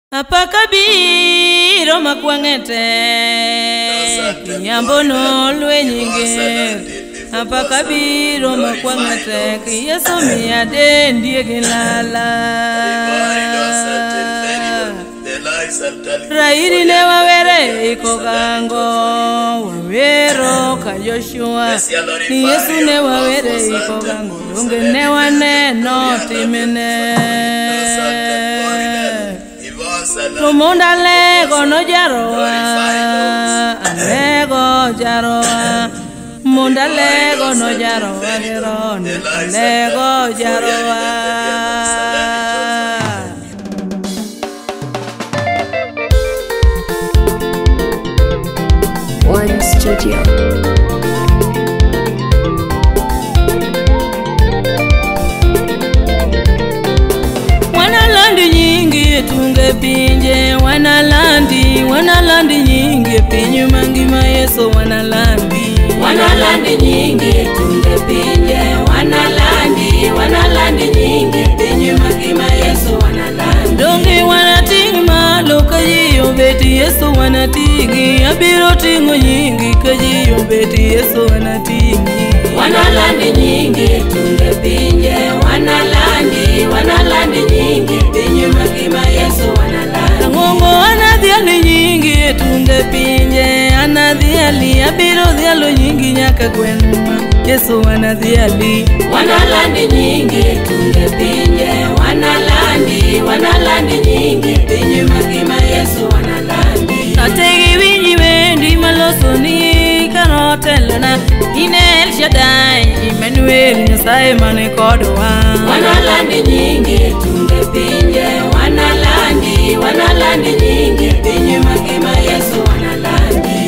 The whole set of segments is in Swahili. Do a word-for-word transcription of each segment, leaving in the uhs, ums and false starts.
Apakabiro makwangete Kiyambono lwe nyinge Apakabiro makwangete Kiyeso miyade ndiye gilala Rairi ne wawere ikogango Wawero ka Joshua Ni Yesu ne wawere ikogango Lunge ne waneno timene Tumunda lego no jaroa Lego jaroa Munda lego no jaroa Gerone lego jaroa One Studio. Tunge pinje wanalandi wanalandi nyingi pinyu mangima Yesu wanalandi wanalandi nyingi tunge pinje wanalandi wanalandi nyingi pinyu mangima Yesu wanalandi donge wanatigi malo kajiyo beti Yesu wanatigi abiro tingo nyingi kajiyo beti Yesu wanatigi wanalandi nyingi tunge pinje wanalandi wanalandi nyingi pinyu mangima Yesu wanalandi ngongo anadhiali nyingi tunge pinje anadhiali abiro dhialo nyingi nyaka gwenwa Yesu wanadhiali wanalandi nyingi tunge pinje wanalandi wanalandi nyingi pinyu mangima Yesu wanalandi ategi winyi wendi maloso ni karotelana ine El Shaddai Emmanuel Nyasaye mane kodwa wanalandi nyingi tunge pinje wanalandi wanalandi nyingi pinyu mangima Yesu wanalandi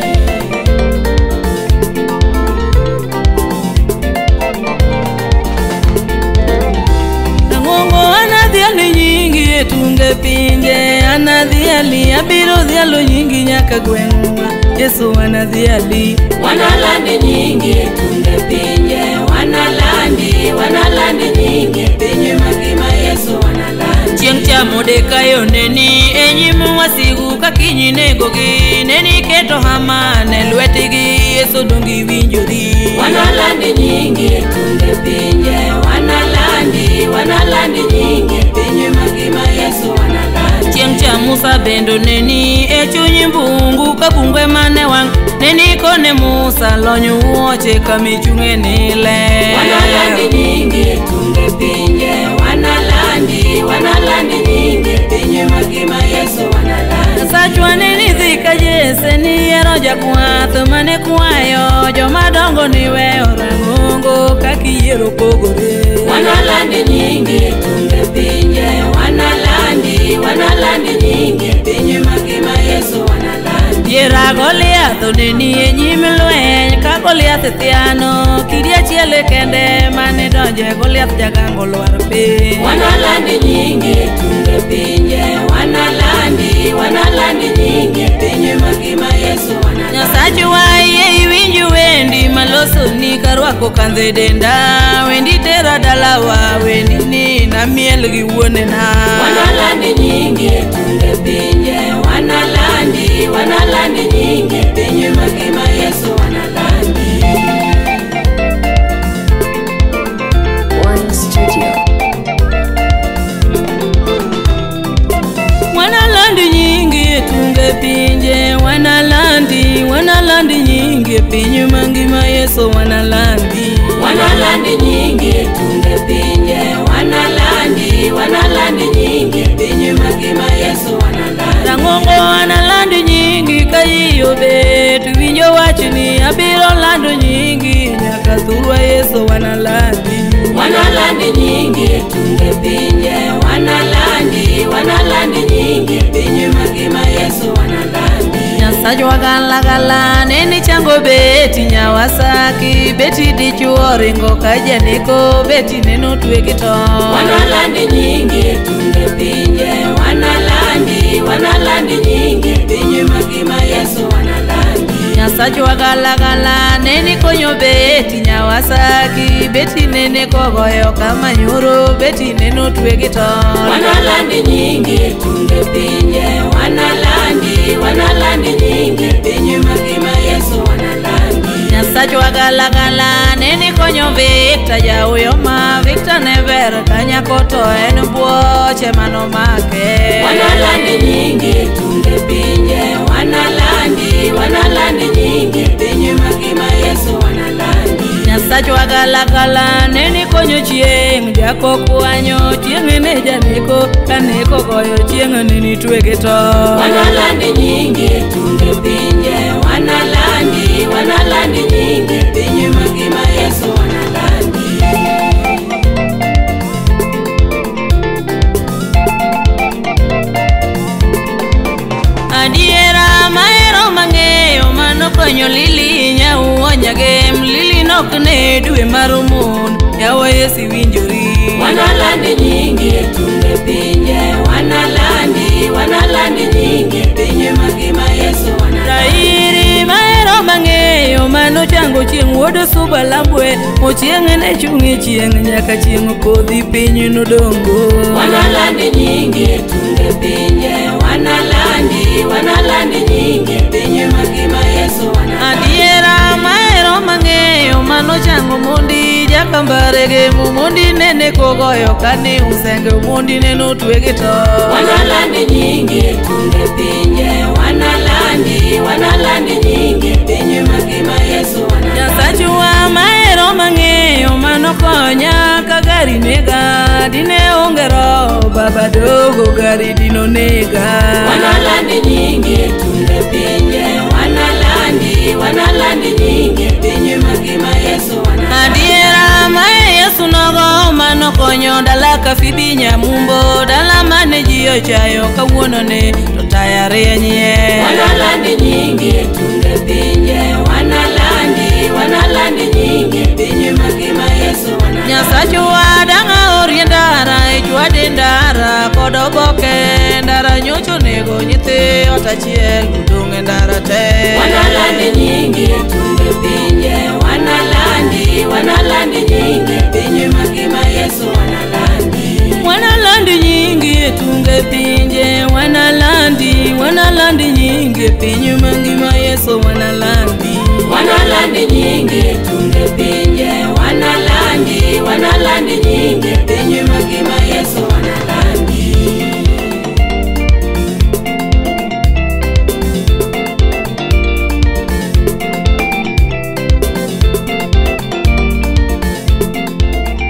Nangongo anadhiali nyingi tunge pinje anadhiali abiro dhialo nyingi nyaka gwenwa Yesu wanadhiali wanalandi nyingi tunge pinje wanalandi wanalandi nyingi pinyu mangima Yesu wanalandi chieng' cha Mordekai neni enyimu wasigu kakinyi negogi neni keto Haman e lwetigi Yesu dongi winjori wanalandi nyingi tunge pinje wanalandi wanalandi nyingi pinyu mangima Yesu wanalandi chieng' cha Musa bendo neni e chuny mbungu ka bungwe mane wang' neni kone Musa lonyo wuoche kamichung'e nile wanalandi nyingi tunge pinje wanalandi wanalandi nyingi pinyu mangima Yesu wanalandi Sachwa neni dhika Jese ni ero jakwath mane kwayo jomadongo ni weyo rangongo kakiyiero pogore wanalandi nyingi tunge pinje wanalandi wanalandi nyingi pinyu mangima Yesu wanalandi Yera Goliath neni e nyim lweny ka Goliath thiano kidi achiel kende mane donje Goliath jagango lwar piny wanalandi nyingi tunge pinje wanalandi wanalandi nyingi pinyu mangima Yesu wanalandi Nyasachwa yie iwinju wendi maloso ni karwako kandhe denda wendi tera dalawa wendi ni na miel gi wuonena wanalandi nyingi tunge pinje wanalandi wanalandi nyingi pinyu mangima Yesu wanalandi One Studio. Wanalandi nyingi tunge pinje wanalandi wanalandi nyingi pinyu mangima Yesu wanalandi wanalandi nyingi tunge pinje wanalandi wanalandi nyingi pinyu mangima Yesu wanalandi Rangongo wanalandi nyingi kayiyo bet winjo wachni abiro lando nyingi nyaka thurwa Yesu wanalandi wanalandi nyingi tunge pinje wanalandi wanalandi nyingi pinyu mangima Yesu wanalandi Nyasachwa gala gala neni chango beti nyawasaki beti dichuo ringo kajaneko beti neno twegi to wanalandi nyingi tunge pinje wanalandi wanalandi nyingi pinyu mangima Yesu wanalandi Nyasachwa gala gala neni konyo beti nyawasaki beti nene kogoyo kama nyoro beti neno twegi to wanalandi nyingi tunge tunge pinje wanalandi wanalandi nyingi pinje magima Yesu wanalandi Nyasachwa gala gala neni konyo Victor jauyo ma Victor never kanya koto en buoche mano make wanalandi nyingi tunge pinje wanalandi wanalandi nyingi pinje magima Yesu wanalandi Nyasachwa gala gala neni konyo chieng jako kuanyo chieng ne janeko kaneko goyo chieng neni twege to wanalandi nyingi tunge pinje wanalandi wanalandi nyingi pinje magima Yesu wanalandi Adiera maero mangeyo mano konyo Lili nyauo nyagem Lili nok ne dwe marumon yawa Yesu winjori wanalandi nyingi tunge pinje wanalandi wanalandi nyingi pinje magima Yesu wanalandi Dairi maero mangeyo mano chango chieng wuod suba lambwe mochieng ne chungi chieng nyaka chieng kodhi piny nodongo wanalandi nyingi tunge pinje wanalandi wanalandi nyingi pinje magima Yesu wanalandi Adiera maero mangeyo mano chango mondi jakambare ge mondi nene kogoyo kani usenge mondi neno twege to wanalandi nyingi tunge pinje wanalandi wanalandi nyingi pinje magima Yesu wanalandi Nyasachwa maero mangeyo mano konya ka gari nega dine ongero baba dogo gari dino nega wanalandi nyingi tunge pinje wanalandi wanalandi nyingi pinje magima Yesu wanalandi Adiera mae Yesu nogo mano konyo dala ka fibi nyamumbo dala mane ji ochayo kawuono ne to taya rienye wanalandi nyingi tunge pinje wanalandi wanalandi nyingi pinje magima Yesu wanalandi Nyasachwa danga oriendara ichwade ndara kodoboke ndara nyocho nego nyithe otachiel udonge ndara te wanalandi nyingi tunge pinje wanalandi wanalandi nyingi pinje magima Yesu wanalandi Wanalandi nyingi tunge pinje wanalandi wanalandi nyingi pinje magima Yesu wanalandi wanalandi nyingi tunge pinje wanalandi wanalandi nyingi pinje magima Yesu wanalandi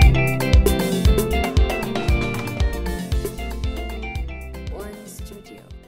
One Studio.